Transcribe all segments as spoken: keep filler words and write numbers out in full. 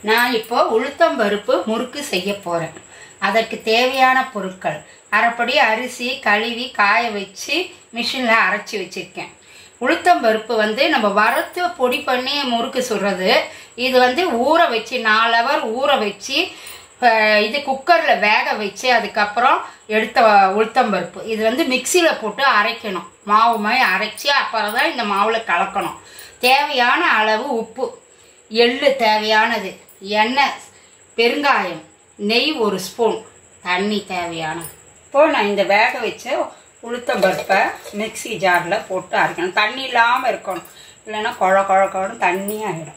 நான் இப்போ உளுத்தம் பருப்பு முறுக்கு செய்ய போகிறேன். அதற்கு தேவையான பொருட்கள்: அரைப்படி அரிசி கழுவி காய வச்சு மிஷினில் அரைச்சி வச்சுருக்கேன். உளுத்தம் பருப்பு வந்து நம்ம வறுத்து பொடி பண்ணி முறுக்கு சுடுறது. இது வந்து ஊற வச்சு நாலு ஹவர் ஊற வச்சு இது குக்கரில் வேக வச்சு அதுக்கப்புறம் எடுத்த உளுத்தம் பருப்பு. இது வந்து மிக்சியில் போட்டு அரைக்கணும். மாவு மாதிரி அரைச்சி அப்புறம் தான் இந்த மாவில் கலக்கணும். தேவையான அளவு உப்பு, எள்ளு தேவையானது, எண்ணெய், பெருங்காயம், நெய் ஒரு ஸ்பூன், தண்ணி தேவையானது. இப்போது நான் இந்த வேக வச்ச உளுத்தம் பருப்பை மிக்சி ஜாரில் போட்டு அரைக்கணும். தண்ணி இல்லாமல் இருக்கணும், இல்லைன்னா குழ குழ குழன்னு தண்ணி ஆகிடும்.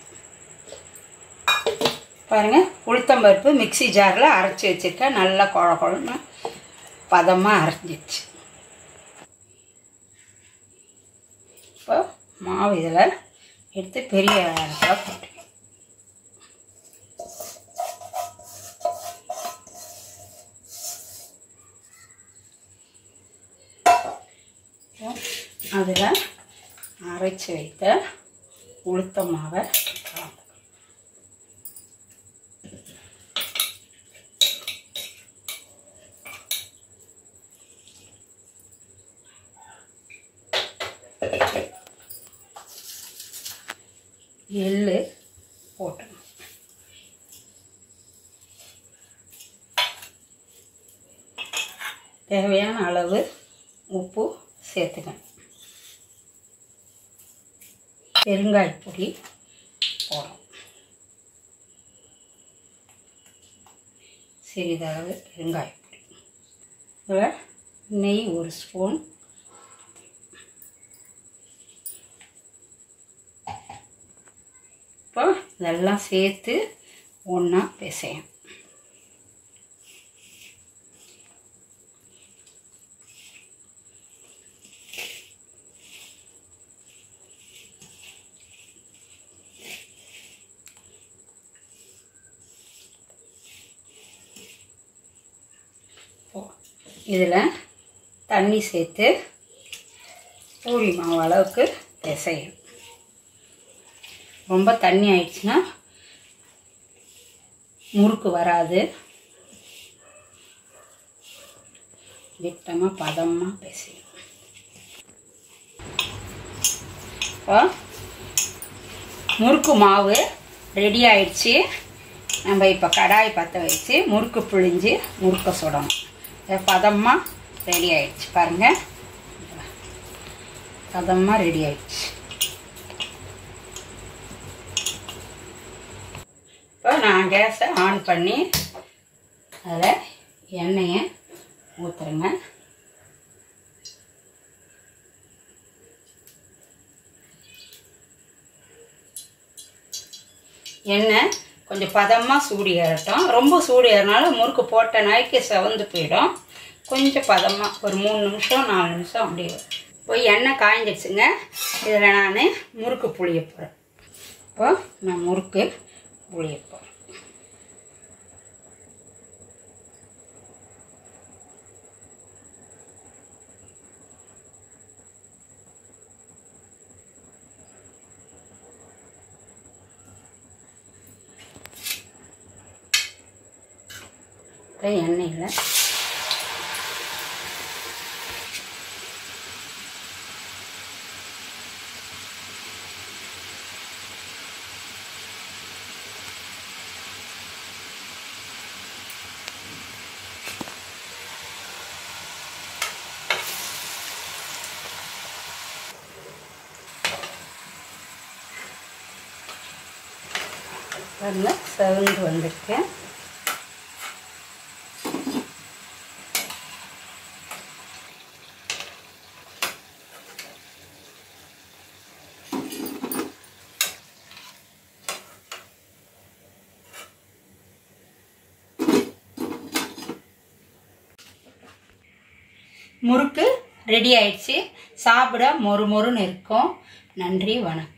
பாருங்கள், உளுத்தம் பருப்பு மிக்சி ஜாரில் அரைச்சி வச்சுருக்கேன். நல்லா குழ குழன்னு பதமாக அரைஞ்சிடுச்சு. இப்போ மாவு இதில் எடுத்து பெரிய இடத்துல போட்டு அதில் அரைச்சி வைத்த உளுத்த மாவை எள்ளு போட்டணும். தேவையான அளவு உப்பு சேர்த்துக்கணும். பெருங்காயப்பொடி போடணும். சிறிதளவு பெருங்காயப்பொடி. இதில் நெய் ஒரு ஸ்பூன், இப்போ இதெல்லாம் சேர்த்து ஒன்றா பிசையணும். இதில் தண்ணி சேர்த்து பூரி மாவு அளவுக்கு பிசையணும். ரொம்ப தண்ணி ஆயிடுச்சுன்னா முறுக்கு வராது. திட்டமாக பதமாக பிசையணும். இப்போ முறுக்கு மாவு ரெடி ஆயிடுச்சு. நம்ம இப்போ கடாய் பற்ற வச்சு முறுக்கு புழிஞ்சு முறுக்க சுடணும். பதமாக ரெடி ஆயிடுச்சு. பாருங்கள், பதமாக ரெடி ஆயிடுச்சு. இப்போ நான் கேஸை ஆன் பண்ணி அதில் எண்ணெயை ஊற்றுறேங்க. எண்ணெய் கொஞ்சம் பதமாக சூடு ஏறட்டும். ரொம்ப சூடு ஏறினாலும் முறுக்கு போட்ட நாய்க்கு செவந்து போயிடும். கொஞ்சம் பதமாக ஒரு மூணு நிமிஷம் நாலு நிமிஷம் அப்படியே போய் எண்ணெய் காய்ஞ்சிடுச்சுங்க. இதில் நான் முறுக்கு புளிய போகிறேன். இப்போ நான் முறுக்கு புளிய போகிறேன். எண்ணெயில் செவந்து வந்திருக்கேன். முறுக்கு ரெடி ஆயிடுச்சு. சாப்பிட மொறு மொறுன்னு இருக்கும். நன்றி, வணக்கம்.